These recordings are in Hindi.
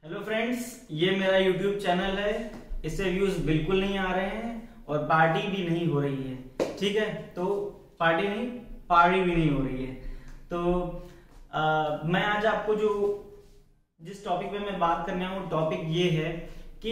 हेलो फ्रेंड्स, ये मेरा यूट्यूब चैनल है। इससे व्यूज बिल्कुल नहीं आ रहे हैं और पार्टी भी नहीं हो रही है। ठीक है, तो पार्टी नहीं, पार्टी भी नहीं हो रही है। तो मैं आज आपको जिस टॉपिक पे मैं बात करने आया हूँ, टॉपिक ये है कि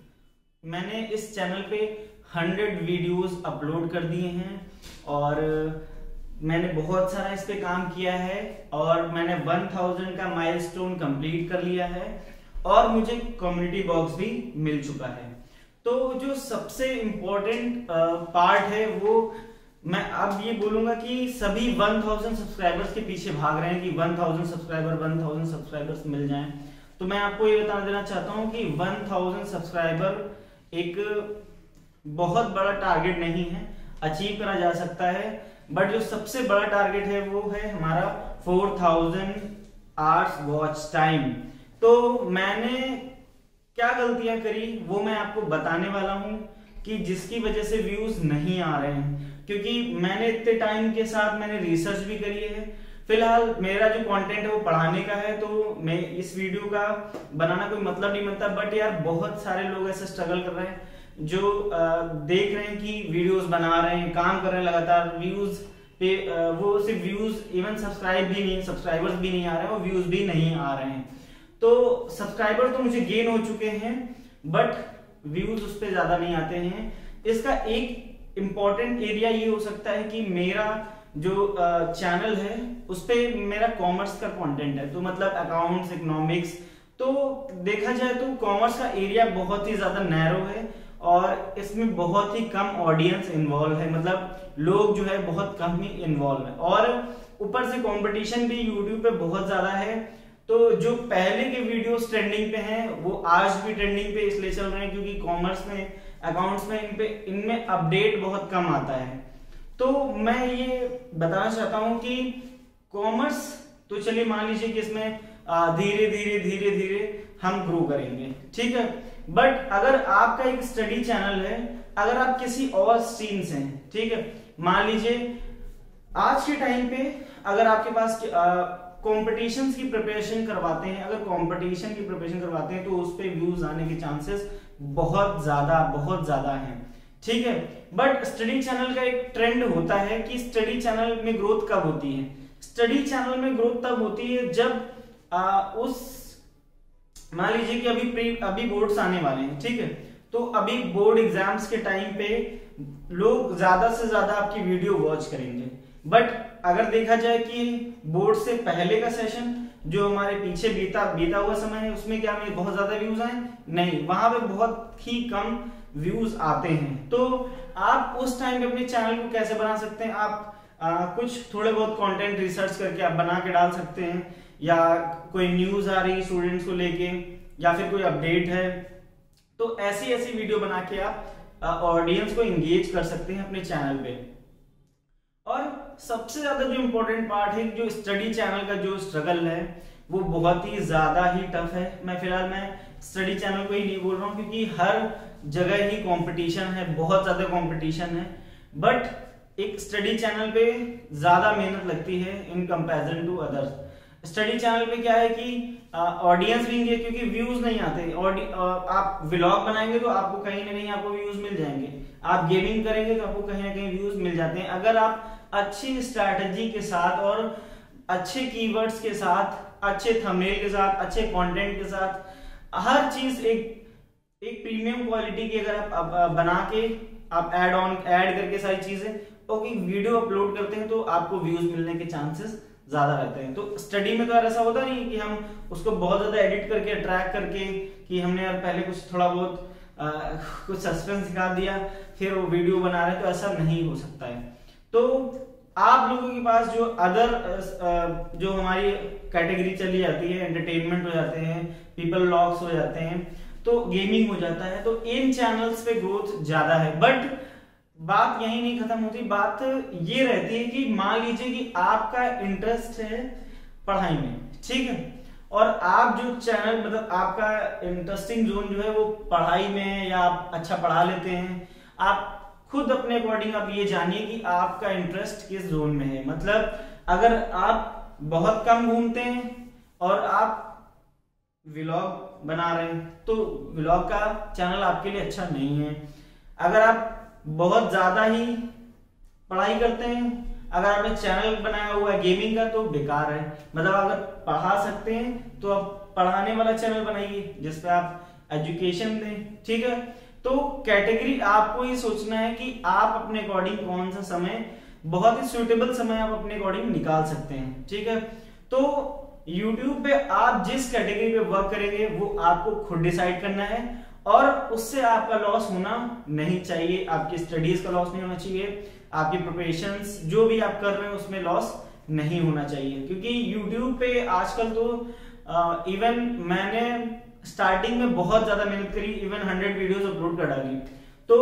मैंने इस चैनल पे 100 वीडियोस अपलोड कर दिए हैं और मैंने बहुत सारा इस पे काम किया है और मैंने 1000 का माइलस्टोन कंप्लीट कर लिया है और मुझे कम्युनिटी बॉक्स भी मिल चुका है। तो जो सबसे इम्पोर्टेंट पार्ट है वो मैं अब ये बोलूंगा कि सभी 1000 सब्सक्राइबर्स के पीछे भाग रहे हैं कि 1000 सब्सक्राइबर्स मिल जाएं। तो मैं आपको ये बता देना चाहता हूं कि 1000 सब्सक्राइबर एक बहुत बड़ा टारगेट नहीं है, अचीव करा जा सकता है। बट जो सबसे बड़ा टारगेट है वो है हमारा 4000 आवर्स वॉच टाइम। तो मैंने क्या गलतियां करी वो मैं आपको बताने वाला हूं कि जिसकी वजह से व्यूज नहीं आ रहे हैं, क्योंकि मैंने इतने टाइम के साथ मैंने रिसर्च भी करी है। फिलहाल मेरा जो कंटेंट है वो पढ़ाने का है, तो मैं इस वीडियो का बनाना कोई मतलब नहीं बनता। बट यार बहुत सारे लोग ऐसे स्ट्रगल कर रहे हैं जो देख रहे हैं कि वीडियोस बना रहे हैं, काम कर रहे हैं लगातार, व्यूज पे वो सिर्फ व्यूज, इवन सब्सक्राइबर्स भी नहीं आ रहे हैं और व्यूज भी नहीं आ रहे हैं। तो सब्सक्राइबर तो मुझे गेन हो चुके हैं बट व्यूज उस पर ज्यादा नहीं आते हैं। इसका एक इंपॉर्टेंट एरिया ये हो सकता है कि मेरा जो चैनल है उस पे मेरा कॉमर्स का कंटेंट है, तो मतलब अकाउंट्स, इकोनॉमिक्स। तो देखा जाए तो कॉमर्स का एरिया बहुत ही ज्यादा नैरो है और इसमें बहुत ही कम ऑडियंस इन्वॉल्व है, मतलब लोग जो है बहुत कम ही इन्वॉल्व है। और ऊपर से कंपटीशन भी यूट्यूब पे बहुत ज्यादा है। तो जो पहले के वीडियोस ट्रेंडिंग पे हैं वो आज भी ट्रेंडिंग पे इसलिए चल रहे हैं क्योंकि कॉमर्स में, अकाउंट्स में इनमें अपडेट बहुत कम आता है। तो मैं ये बताना चाहता हूं कि कॉमर्स तो चलिए मान लीजिए कि इसमें धीरे धीरे हम ग्रो करेंगे, ठीक है। बट अगर आपका एक स्टडी चैनल है, अगर आप किसी और स्ट्रीम से हैं, ठीक है, मान लीजिए आज के टाइम पे अगर आपके पास कॉम्पिटिशन्स की प्रिपरेशन करवाते हैं, अगर कंपटीशन की प्रिपरेशन करवाते हैं तो उस पे व्यूज आने के चांसेस बहुत ज्यादा हैं, ठीक है। बट स्टडी चैनल का एक ट्रेंड होता है कि स्टडी चैनल में ग्रोथ कब होती है? स्टडी चैनल में ग्रोथ तब होती है जब मान लीजिए कि अभी बोर्ड्स आने वाले हैं, ठीक है। तो अभी बोर्ड एग्जाम्स के टाइम पे लोग ज्यादा से ज्यादा आपकी वीडियो वॉच करेंगे। बट अगर देखा जाए कि बोर्ड से पहले का सेशन जो हमारे पीछे बीता हुआ समय है उसमें क्या हमें बहुत ज्यादा व्यूज आए? नहीं, वहां पे बहुत ही कम व्यूज आते हैं। तो आप उस टाइम पे अपने चैनल को कैसे बना सकते हैं? आप कुछ थोड़े बहुत कंटेंट रिसर्च करके आप बना के डाल सकते हैं, या कोई न्यूज आ रही स्टूडेंट्स को लेके, या फिर कोई अपडेट है, तो ऐसी वीडियो बना के आप ऑडियंस को एंगेज कर सकते हैं अपने चैनल पे। और सबसे ज्यादा जो इम्पोर्टेंट पार्ट है, जो स्टडी चैनल का जो स्ट्रगल है वो बहुत ही ज्यादा ही टफ है। मैं स्टडी चैनल को ही नहीं बोल रहा हूँ क्योंकि हर जगह ही कंपटीशन है, बहुत ज्यादा कंपटीशन है। बट एक स्टडी चैनल पे ज्यादा मेहनत लगती है in comparison to others. Study channel पे क्या है कि ऑडियंस भी है क्योंकि व्यूज नहीं आते। आप व्लॉग बनाएंगे तो आपको कहीं ना कहीं आपको व्यूज मिल जाएंगे, आप गेमिंग करेंगे तो आपको कहीं ना कहीं व्यूज मिल जाते हैं। अगर आप अच्छी स्ट्रैटेजी के साथ और अच्छे कीवर्ड्स के साथ, अच्छे थंबनेल के साथ, अच्छे कंटेंट के साथ, हर चीज एक प्रीमियम क्वालिटी की अगर आप बना के आप ऐड करके सारी चीजें ओके वीडियो अपलोड करते हैं तो आपको व्यूज मिलने के चांसेस ज्यादा रहते हैं। तो स्टडी में तो ऐसा होता नहीं कि हम उसको बहुत ज्यादा एडिट करके, ट्रैक करके कि हमने यार पहले कुछ थोड़ा बहुत कुछ सस्पेंस दिखा दिया फिर वो वीडियो बना रहे हैं, तो ऐसा नहीं हो सकता है। तो आप लोगों के पास जो अदर जो हमारी कैटेगरी चली जाती है, एंटरटेनमेंट हो जाते हैं, पीपल व्लॉग्स हो जाते हैं, तो गेमिंग हो जाता है, तो इन चैनल्स पे ग्रोथ ज्यादा है। बट बात यही नहीं खत्म होती, बात ये रहती है कि मान लीजिए कि आपका इंटरेस्ट है पढ़ाई में, ठीक है, और आप जो चैनल, मतलब आपका इंटरेस्टिंग जोन जो है वो पढ़ाई में है या आप अच्छा पढ़ा लेते हैं, आप खुद अपने अकॉर्डिंग आप ये जानिए कि आपका इंटरेस्ट किस जोन में है। मतलब अगर आप बहुत कम घूमते हैं और आप व्लॉग बना रहे हैं तो व्लॉग का चैनल आपके लिए अच्छा नहीं है। अगर आप बहुत ज्यादा ही पढ़ाई करते हैं, अगर आपने चैनल बनाया हुआ है गेमिंग का तो बेकार है। मतलब अगर पढ़ा सकते हैं तो आप पढ़ाने वाला चैनल बनाइए जिसपे आप एजुकेशन दें, ठीक है। तो कैटेगरी आपको ये सोचना है कि आप अपने अकॉर्डिंग कौन सा समय, बहुत ही सुटेबल समय आप अपने अकॉर्डिंग निकाल सकते हैं, ठीक है। तो YouTube पे आप जिस कैटेगरी पे वर्क करेंगे वो आपको खुद डिसाइड करना है और उससे आपका लॉस होना नहीं चाहिए। आपकी स्टडीज का लॉस नहीं होना चाहिए, आपकी प्रिपरेशंस जो भी आप कर रहे हैं उसमें लॉस नहीं होना चाहिए। क्योंकि YouTube पे आजकल तो इवन मैंने स्टार्टिंग में बहुत ज्यादा मेहनत करी, इवन 100 वीडियोस अपलोड कर डाली, तो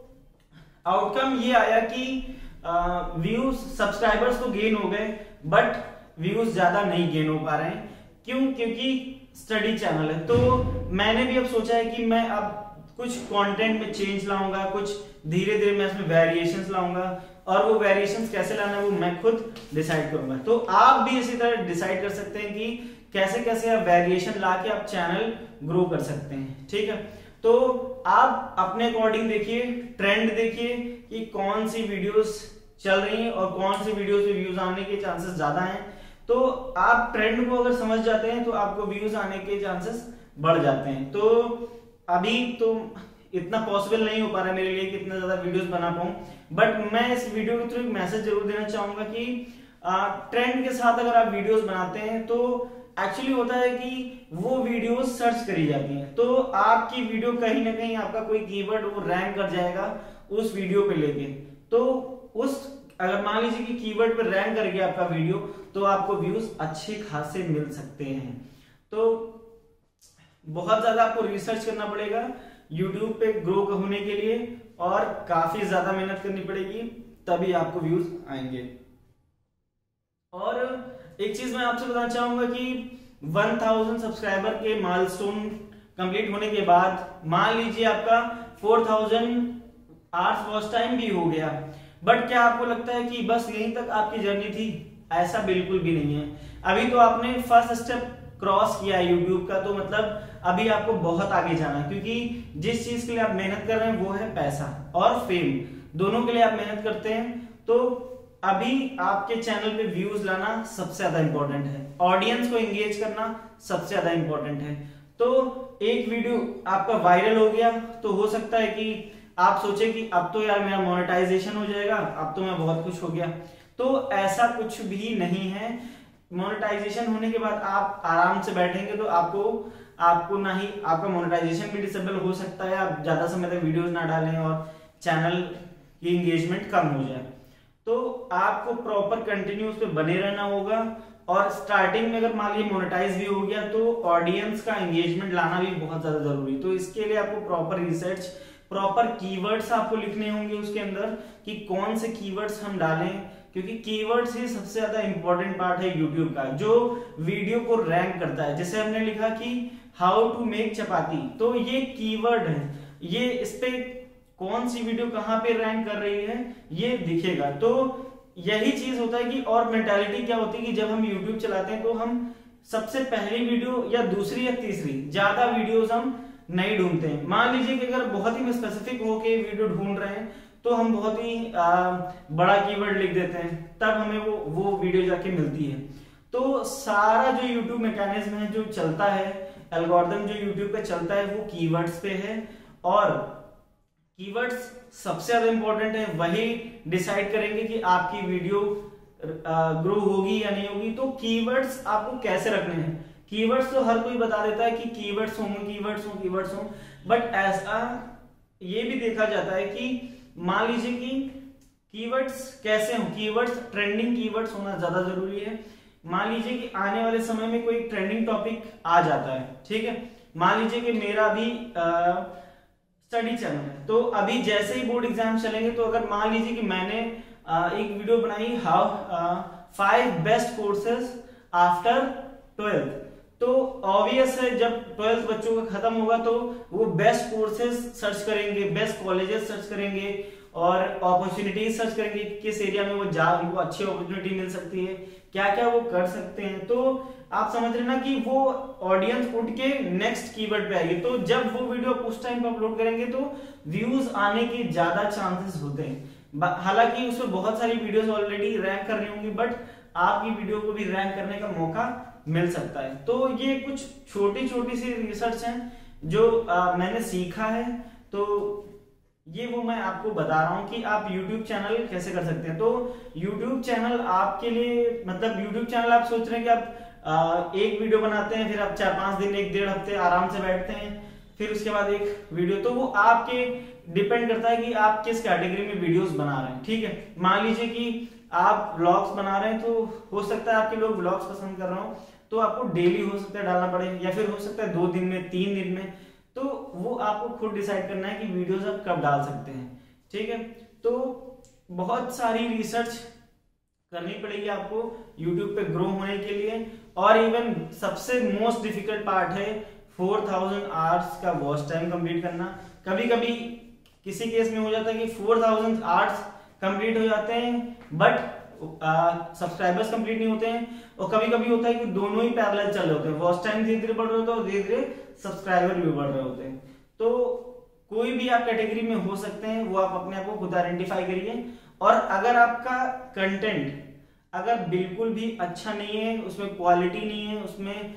आउटकम ये आया कि व्यूज सब्सक्राइबर्स तो गेन हो गए बट व्यूज ज्यादा नहीं गेन हो पा रहे हैं। क्यों? क्योंकि स्टडी चैनल है। तो मैंने भी अब सोचा है कि मैं अब कुछ कंटेंट में चेंज लाऊंगा, कुछ धीरे धीरे मैं इसमें वेरिएशंस लाऊंगा और वो वेरिएशंस कैसे लाना है वो मैं खुद डिसाइड करूंगा। तो आप भी इसी तरह डिसाइड कर सकते हैं कि कैसे कैसे आप वेरिएशन ला के आप चैनल ग्रो कर सकते हैं, ठीक है। तो आप अपने अकॉर्डिंग देखिए, ट्रेंड देखिए कि कौन सी वीडियोस चल रही हैं और कौन सी वीडियोस पे व्यूज आने के चांसेस ज्यादा हैं। तो आप ट्रेंड को अगर समझ जाते हैं तो आपको व्यूज आने के चांसेस बढ़ जाते हैं। तो अभी तो इतना पॉसिबल नहीं हो पा रहा है मेरे लिए कि इतना ज्यादा वीडियोस बना पाऊं, बट मैं इस वीडियो के थ्रू एक मैसेज जरूर देना चाहूंगा कि ट्रेंड के साथ अगर आप वीडियोस बनाते हैं तो एक्चुअली होता है कि वो वीडियोस सर्च करी जाती हैं, तो आपकी वीडियो कहीं ना कहीं आपका कोई कीवर्ड वो रैंक कर जाएगा उस वीडियो पे लेके। तो उस अगर मान लीजिए कि कीवर्ड पे रैंक कर गया आपका वीडियो तो आपको व्यूज अच्छे खासे मिल सकते हैं। तो बहुत ज्यादा आपको रिसर्च करना पड़ेगा YouTube पे ग्रो होने के लिए और काफी ज्यादा मेहनत करनी पड़ेगी, तभी आपको व्यूज आएंगे। और एक चीज मैं आपसे बताना चाहूंगा कि 1000 सब्सक्राइबर के माइलस्टोन कंप्लीट होने के बाद मान लीजिए आपका 4000 आवर्स वॉच टाइम भी हो गया, बट क्या आपको लगता है कि बस यहीं तक आपकी जर्नी थी? ऐसा बिल्कुल भी नहीं है। अभी तो आपने फर्स्ट स्टेप क्रॉस किया है YouTube का, तो मतलब अभी आपको बहुत आगे जाना है। क्योंकि जिस चीज के लिए आप मेहनत कर रहे हैं वो है पैसा और फेम, दोनों के लिए आप मेहनत करते हैं। तो अभी आपके चैनल पे व्यूज लाना सबसे ज्यादा इंपॉर्टेंट है, ऑडियंस को एंगेज करना सबसे ज्यादा इंपॉर्टेंट है। तो एक वीडियो आपका वायरल हो गया तो हो सकता है कि आप सोचे कि अब तो यार मेरा मोनेटाइजेशन हो जाएगा, अब तो मैं बहुत खुश हो गया। तो ऐसा कुछ भी नहीं है। मोनेटाइजेशन होने के बाद आप आराम से बैठेंगे तो आपको ना ही आपका मोनेटाइजेशन भी डिसेबल हो सकता है, आप ज्यादा समय तक वीडियोस ना डालें और चैनल की एंगेजमेंट कम हो जाए। तो आपको प्रॉपर कंटिन्यू उस पे बने रहना होगा और स्टार्टिंग में अगर मान लीजिए मोनेटाइज भी हो गया तो ऑडियंस का एंगेजमेंट लाना भी बहुत ज्यादा जरूरी है। तो इसके लिए आपको प्रॉपर रिसर्च, प्रॉपर कीवर्ड्स आपको लिखने होंगे उसके अंदर कि कौन से कीवर्ड्स हम डालें, क्योंकि कीवर्ड्स ही सबसे ज्यादा इंपॉर्टेंट पार्ट है यूट्यूब का जो वीडियो को रैंक करता है। जैसे हमने लिखा कि हाउ टू मेक चपाती, तो ये कीवर्ड है, ये इस पे कौन सी वीडियो कहां पे रैंक कर रही है ये दिखेगा। तो यही चीज होता है कि और मेंटालिटी क्या होती है कि जब हम यूट्यूब चलाते हैं तो हम सबसे पहली वीडियो या दूसरी या तीसरी, ज्यादा वीडियोस हम नहीं ढूंढते हैं। मान लीजिए कि अगर बहुत ही स्पेसिफिक होके वीडियो ढूंढ रहे हैं तो हम बहुत ही बड़ा कीवर्ड लिख देते हैं, तब हमें वो वीडियो जाके मिलती है। तो सारा जो यूट्यूब मैकेनिज्म है जो चलता है, एल्गोरिथम जो यूट्यूब पे चलता है वो कीवर्ड्स पे है और कीवर्ड्स सबसे ज्यादा इंपॉर्टेंट है, वही डिसाइड करेंगे कि आपकी वीडियो ग्रो होगी या नहीं होगी। तो कीवर्ड्स आपको कैसे रखने हैं, कीवर्ड्स तो हर कोई बता देता है कि कीवर्ड्स हों, बट ऐसा ये भी देखा जाता है कि मान लीजिए कि कीवर्ड्स कैसे हों, कीवर्ड्स ट्रेंडिंग कीवर्ड्स होना ज्यादा जरूरी है। मान लीजिए कि आने वाले समय में कोई ट्रेंडिंग टॉपिक आ जाता है, ठीक है। मान लीजिए कि मेरा भी स्टडी चैनल है, तो अभी जैसे ही बोर्ड एग्जाम चलेंगे तो अगर मान लीजिए कि मैंने एक वीडियो बनाई how 5 best courses after 12th, तो ऑब्वियस है जब 12th बच्चों का खत्म होगा तो वो बेस्ट कोर्सेज सर्च करेंगे, बेस्ट कॉलेजेस सर्च करेंगे और अपॉर्चुनिटीज सर्च करेंगे किस एरिया में वो जा उनको अच्छी अपॉर्चुनिटी मिल सकती है, क्या क्या वो कर सकते हैं। तो आप समझ रहे ना कि वो ऑडियंस उठ के नेक्स्ट कीवर्ड पे आएगी। तो जब वो वीडियो उस टाइम पे अपलोड करेंगे तो व्यूज आने के ज्यादा चांसेस होते हैं। हालांकि उसमें बहुत सारी वीडियोस ऑलरेडी रैंक कर रही होंगी, बट आपकी वीडियो को भी रैंक करने का मौका मिल सकता है। तो ये कुछ छोटी छोटी सी रिसर्च है जो मैंने सीखा है, तो ये वो मैं आपको बता रहा हूं कि आप YouTube चैनल कैसे कर सकते हैं। तो YouTube चैनल आपके लिए, मतलब YouTube चैनल आप सोच रहे हैं कि आप एक वीडियो बनाते हैं, फिर आप 4-5 दिन 1-1.5 हफ्ते आराम से बैठते हैं, फिर उसके बाद एक वीडियो, तो वो आपके डिपेंड करता है कि आप किस कैटेगरी में वीडियोस बना रहे हैं। ठीक है, मान लीजिए कि आप व्लॉग्स बना रहे हैं, तो हो सकता है आपके लोग व्लॉग्स पसंद कर रहे हो, तो आपको डेली हो सकता है डालना पड़े, या फिर हो सकता है 2 दिन में, 3 दिन में। तो वो आपको खुद डिसाइड करना है कि वीडियोस आप कब डाल सकते हैं। ठीक है, तो बहुत सारी रिसर्च करनी पड़ेगी आपको YouTube पे ग्रो होने के लिए। और इवन सबसे मोस्ट डिफिकल्ट पार्ट है 4000 आवर्स का वॉच टाइम कंप्लीट करना। कभी कभी किसी केस में हो जाता है कि 4000 आवर्स कंप्लीट हो जाते हैं, बट सब्सक्राइबर्स कंप्लीट नहीं होते हैं। और कभी कभी होता है कि दोनों ही पैरेलल चल रहे होते हैं, वॉच टाइम धीरे धीरे बढ़ रहे होते हैं और धीरे धीरे सब्सक्राइबर भी बढ़ रहे होते हैं। तो कोई भी आप कैटेगरी में हो सकते हैं, वो आप अपने आप को खुद आइडेंटिफाई करिए। और अगर आपका कंटेंट अगर बिल्कुल भी अच्छा नहीं है, उसमें क्वालिटी नहीं है, उसमें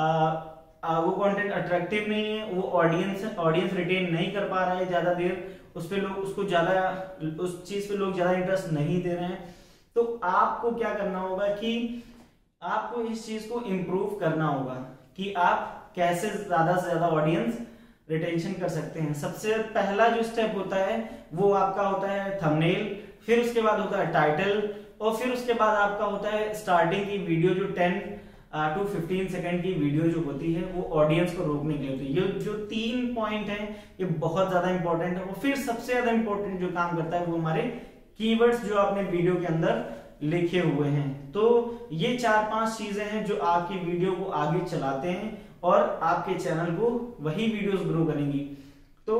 वो कंटेंट अट्रैक्टिव नहीं है, वो ऑडियंस रिटेन नहीं कर पा रहा है ज्यादा देर, उस पे लोग उसको ज्यादा उस चीज पे लोग ज्यादा इंटरेस्ट नहीं दे रहे हैं, तो आपको क्या करना होगा कि आपको इस चीज को इम्प्रूव करना होगा कि आप कैसे ज्यादा से ज्यादा ऑडियंस रिटेंशन कर सकते हैं। सबसे पहला जो स्टेप होता है वो आपका होता है थंबनेल, फिर उसके बाद होता है टाइटल, और फिर उसके बाद आपका होता है स्टार्टिंग की वीडियो जो 10 to 15 सेकंड की वीडियो जो होती है वो ऑडियंस को रोकने के लिए होती है। ये जो 3 पॉइंट है ये बहुत ज्यादा इंपॉर्टेंट है। और फिर सबसे ज्यादा इंपॉर्टेंट जो काम करता है वो हमारे कीवर्ड्स जो आपने वीडियो के अंदर लिखे हुए हैं। तो ये 4-5 चीजें हैं जो आपकी वीडियो को आगे चलाते हैं और आपके चैनल को वही वीडियोस ग्रो करेंगी। तो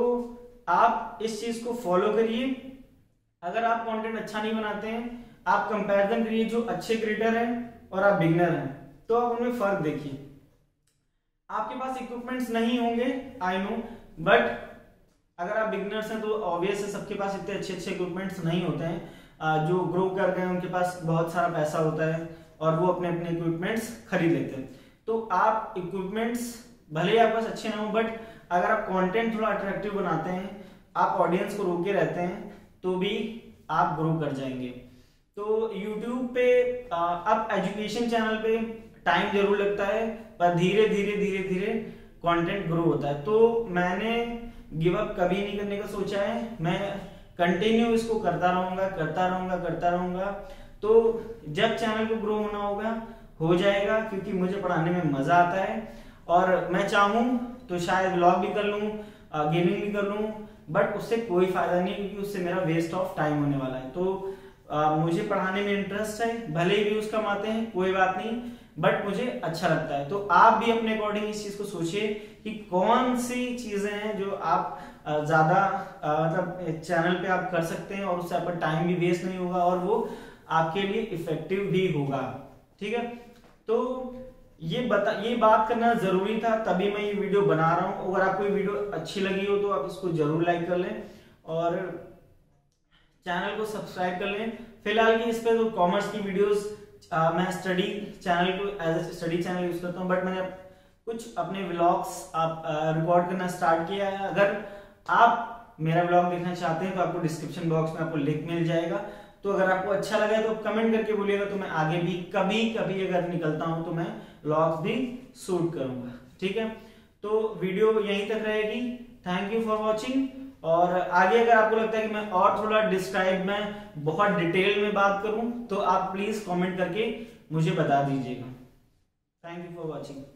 आप इस चीज को फॉलो करिए। अगर आप कंटेंट अच्छा नहीं बनाते हैं, आप कंपैरिजन करिए जो अच्छे क्रिएटर हैं और आप बिगिनर हैं, तो आप उनमें फर्क देखिए। आपके पास इक्विपमेंट्स नहीं होंगे, आई नो, बट अगर आप बिगिनर्स हैं तो ऑब्वियस है सबके पास इतने अच्छे अच्छे इक्विपमेंट्स नहीं होते हैं। जो ग्रो कर गए उनके पास बहुत सारा पैसा होता है और वो अपने अपने इक्विपमेंट्स खरीद लेते हैं। तो आप इक्विपमेंट्स भले ही आपके पास अच्छे ना हो, बट अगर आप कंटेंट थोड़ा अट्रैक्टिव बनाते हैं, आप ऑडियंस को रोके रहते हैं, तो भी आप ग्रो कर जाएंगे। तो YouTube पे अब एजुकेशन चैनल पे टाइम जरूर लगता है, पर धीरे धीरे धीरे धीरे कंटेंट ग्रो होता है। तो मैंने गिव अप कभी नहीं करने का सोचा है, मैं कंटिन्यू इसको करता रहूंगा। तो जब चैनल को ग्रो होना होगा हो जाएगा, क्योंकि मुझे पढ़ाने में मजा आता है और मैं चाहूं तो शायद व्लॉग भी कर लूं, गेमिंग भी कर लूं, बट उससे कोई फायदा नहीं, क्योंकि उससे मेरा वेस्ट ऑफ टाइम होने वाला है। तो मुझे पढ़ाने में इंटरेस्ट है, भले ही व्यूज कम आते हैं कोई बात नहीं, बट मुझे अच्छा लगता है। तो आप भी अपने अकॉर्डिंग इस चीज को सोचिए कि कौन सी चीजें हैं जो आप ज्यादा मतलब चैनल पे आप कर सकते हैं और उससे आपका टाइम भी वेस्ट नहीं होगा और वो आपके लिए इफेक्टिव भी होगा। ठीक है, तो ये बात करना जरूरी था, तभी मैं ये वीडियो बना रहा हूं। अगर आपको ये वीडियो अच्छी लगी हो तो आप इसको जरूर लाइक कर लें और चैनल को सब्सक्राइब कर लें। फिलहाल की इस पे तो कॉमर्स की वीडियोस मैं स्टडी चैनल को as a study channel use करता हूं, बट मैंने कुछ अपने व्लॉग्स रिकॉर्ड करना स्टार्ट किया है। अगर आप मेरा व्लॉग देखना चाहते हैं तो आपको डिस्क्रिप्शन बॉक्स में आपको लिंक मिल जाएगा। तो अगर आपको अच्छा लगा तो कमेंट करके बोलिएगा, तो मैं आगे भी कभी कभी अगर निकलता हूं तो मैं व्लॉग्स भी शूट करूंगा। ठीक है, तो वीडियो यहीं तक रहेगी। Thank you for watching. और आगे अगर आपको लगता है कि मैं और थोड़ा डिस्क्राइब में बहुत डिटेल में बात करूं तो आप प्लीज कमेंट करके मुझे बता दीजिएगा। Thank you for watching.